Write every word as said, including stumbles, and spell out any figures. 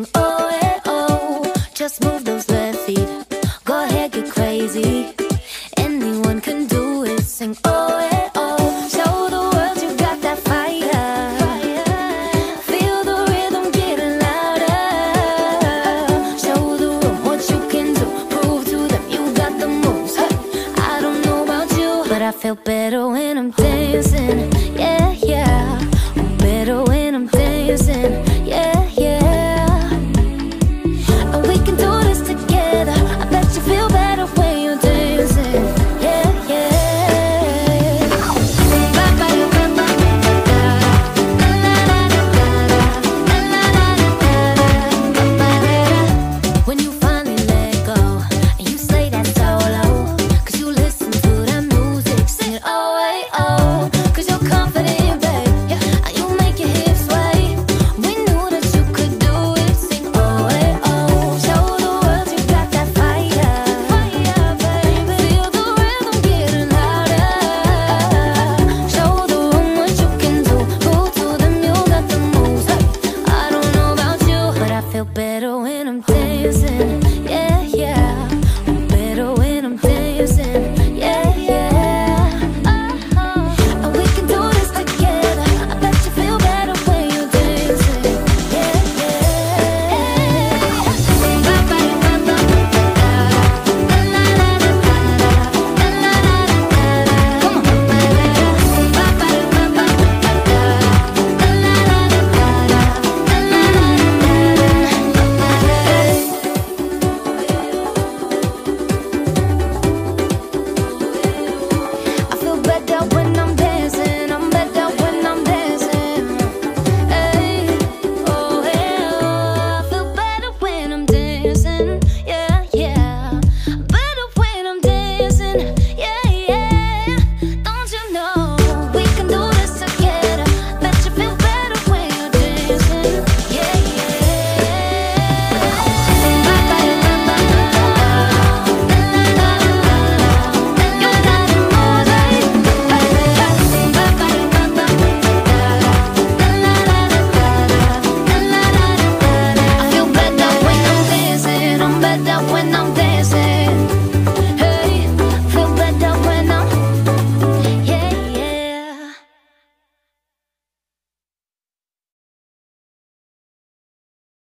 oh, eh, oh. Just move those left feet. Go ahead, get crazy. Anyone can do it. Sing, oh, eh, oh. Show the world you got that fire. Feel the rhythm getting louder. Show the room what you can do. Prove to them you got the moves. Hey, I don't know about you, but I feel better when I'm dancing.